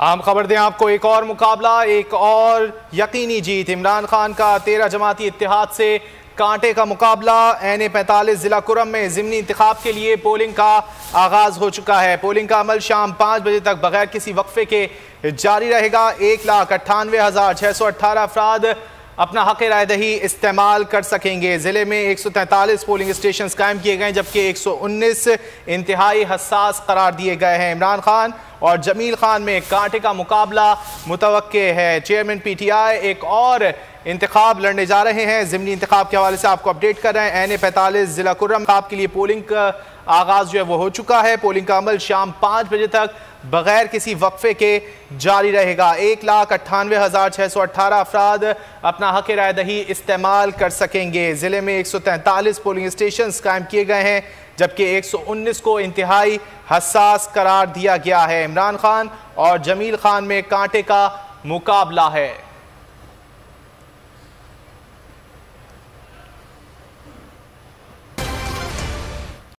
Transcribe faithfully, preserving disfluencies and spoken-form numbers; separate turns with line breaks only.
आम खबर दें आपको, एक और मुकाबला, एक और यकीनी जीत। इमरान खान का तेरह जमाती इत्तेहाद से कांटे का मुकाबला। एन ए पैंतालीस जिला कुरम में ज़िमनी इंतखाब के लिए पोलिंग का आगाज हो चुका है। पोलिंग का अमल शाम पाँच बजे तक बगैर किसी वक्फे के जारी रहेगा। एक लाख अट्ठानवे हजार छः सौ अट्ठारह अफराद अपना हक राय दही इस्तेमाल कर सकेंगे। जिले में एक सौ तैंतालीस पोलिंग स्टेशन कायम किए गए, जबकि एक सौ उन्नीस इंतहाई हसास करार दिए गए हैं। इमरान खान और जमील खान में कांटे का मुकाबला मुतवक्के है। चेयरमैन पी टी आई एक और इंतखाब लड़ने जा रहे हैं। ज़िमनी इंतखाब के हवाले से आपको अपडेट कर रहे हैं। एन ए पैंतालीस जिला कुर्रम के लिए पोलिंग का आगाज जो है वो हो चुका है। पोलिंग का अमल शाम पाँच बजे तक बगैर किसी वक्फे के जारी रहेगा। एक लाख अट्ठानवे हजार छः सौ अट्ठारह अफराद अपना हक राय दही इस्तेमाल कर सकेंगे। जिले में एक सौ तैंतालीस पोलिंग स्टेशन कायम किए गए हैं, जबकि एक सौ उन्नीस को इंतहाई हसास करार दिया गया है। इमरान खान और जमील खान में कांटे का मुकाबला है।